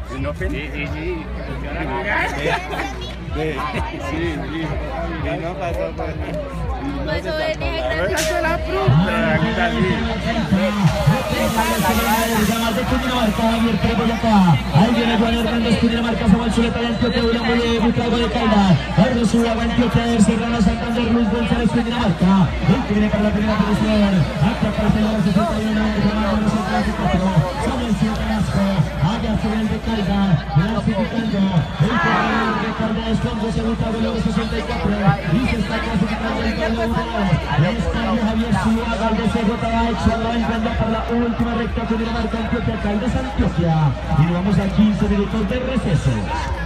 ¿No? Sí, sí, sí. Sí, no pasó por... Pues obedece, Eso la fruta, así. Ahí viene Juan Hernández, Cundinamarca, Samuel Zuleta de Antioquia, William Butrago de Caldas, Ardo Suraga, Antioquia, Serrano, Santander, Luis González, Cundinamarca, el que viene para la primera posición, acá aparece la 61, Samuel Zuleta, allá sobre el de Caldas, clasificando, el corredor de Caldas con 12 Butrago, luego 64, y se está clasificando el Caldas 1, está Javier Zuluaga, el de CJ, va entrando para la última recta, Cundinamarca, Antioquia, Caldas, Antioquia, y nos vamos a 15 minutos de receso.